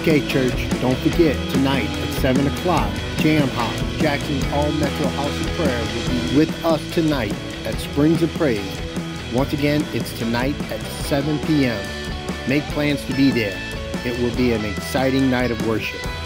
Okay, church, don't forget, tonight at 7 o'clock, JamHOP, Jackson's All-Metro House of Prayer, will be with us tonight at Springs of Praise. Once again, it's tonight at 7 p.m. Make plans to be there. It will be an exciting night of worship.